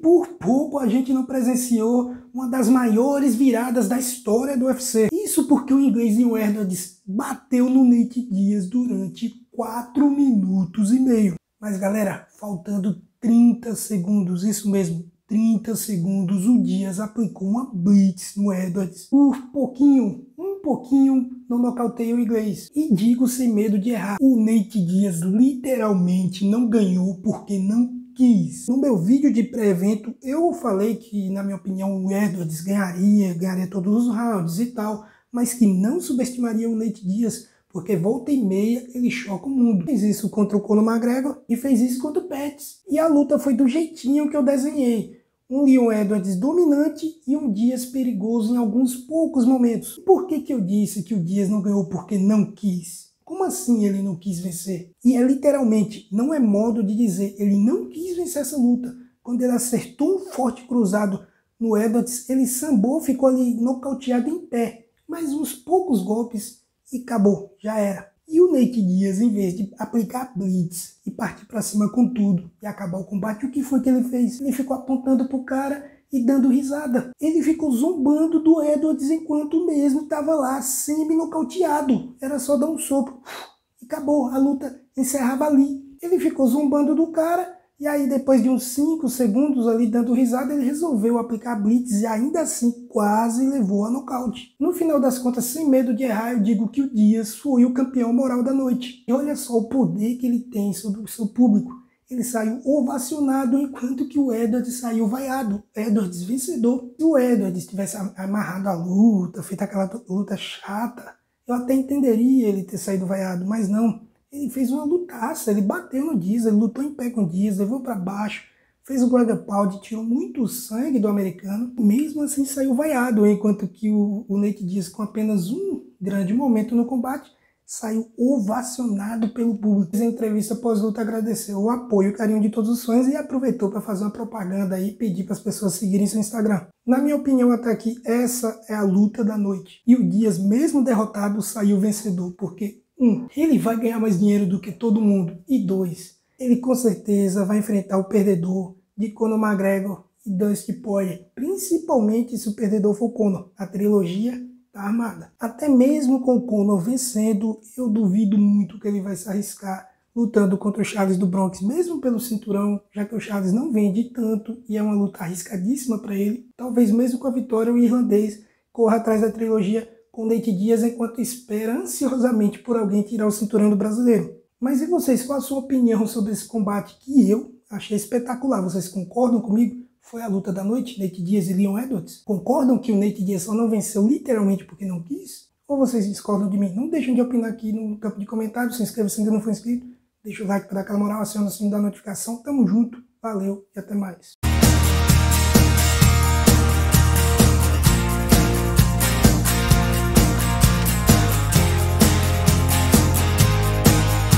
por pouco a gente não presenciou uma das maiores viradas da história do UFC. Isso porque o inglês Leon Edwards bateu no Nate Diaz durante 4 minutos e meio. Mas galera, faltando 30 segundos, isso mesmo, 30 segundos, o Diaz aplicou uma blitz no Edwards. Por pouquinho, um pouquinho, não nocauteia o inglês. E digo sem medo de errar, o Nate Diaz literalmente não ganhou porque não quis. No meu vídeo de pré-evento, eu falei que, na minha opinião, o Edwards ganharia todos os rounds e tal, mas que não subestimaria o Nate Diaz, porque volta e meia ele choca o mundo. Fez isso contra o Conor McGregor e fez isso contra o Pettis. E a luta foi do jeitinho que eu desenhei. Um Leon Edwards dominante e um Diaz perigoso em alguns poucos momentos. Por que eu disse que o Diaz não ganhou porque não quis? Como assim ele não quis vencer? E é literalmente, não é modo de dizer, ele não quis vencer essa luta. Quando ele acertou um forte cruzado no Edwards, ele sambou, ficou ali nocauteado em pé. Mas uns poucos golpes e acabou, já era. E o Nate Diaz, em vez de aplicar blitz e partir pra cima com tudo e acabar o combate, o que foi que ele fez? Ele ficou apontando pro cara e dando risada. Ele ficou zombando do Edwards enquanto mesmo estava lá semi-nocauteado. Era só dar um sopro e acabou, a luta encerrava ali. Ele ficou zombando do cara e aí depois de uns 5 segundos ali dando risada, ele resolveu aplicar blitz e ainda assim quase levou a nocaute. No final das contas, sem medo de errar, eu digo que o Diaz foi o campeão moral da noite. E olha só o poder que ele tem sobre o seu público. Ele saiu ovacionado, enquanto que o Edwards saiu vaiado. Edwards vencedor. Se o Edwards tivesse amarrado a luta, feito aquela luta chata, eu até entenderia ele ter saído vaiado, mas não. Ele fez uma lutaça, ele bateu no Diaz, ele lutou em pé com o Diaz, levou para baixo, fez o Gregor Pound, tirou muito sangue do americano, mesmo assim saiu vaiado, enquanto que o Nate Diaz, com apenas um grande momento no combate, saiu ovacionado pelo público. Em entrevista pós-luta agradeceu o apoio e o carinho de todos os fãs e aproveitou para fazer uma propaganda aí e pedir para as pessoas seguirem seu Instagram. Na minha opinião até aqui, essa é a luta da noite. E o Diaz, mesmo derrotado, saiu vencedor, porque ele vai ganhar mais dinheiro do que todo mundo. E 2, ele com certeza vai enfrentar o perdedor de Conor McGregor e Dustin Poirier. Principalmente se o perdedor for o Conor. A trilogia tá armada. Até mesmo com o Conor vencendo, eu duvido muito que ele vai se arriscar lutando contra o Charles do Bronx, mesmo pelo cinturão, já que o Charles não vende tanto e é uma luta arriscadíssima para ele. Talvez mesmo com a vitória o irlandês corra atrás da trilogia com Nate Diaz enquanto espera ansiosamente por alguém tirar o cinturão do brasileiro. Mas e vocês, qual a sua opinião sobre esse combate que eu achei espetacular? Vocês concordam comigo? Foi a luta da noite, Nate Diaz e Leon Edwards? Concordam que o Nate Diaz só não venceu literalmente porque não quis? Ou vocês discordam de mim? Não deixem de opinar aqui no campo de comentários, se inscreva se ainda não for inscrito, deixa o like para dar aquela moral, aciona o sininho da notificação, tamo junto, valeu e até mais.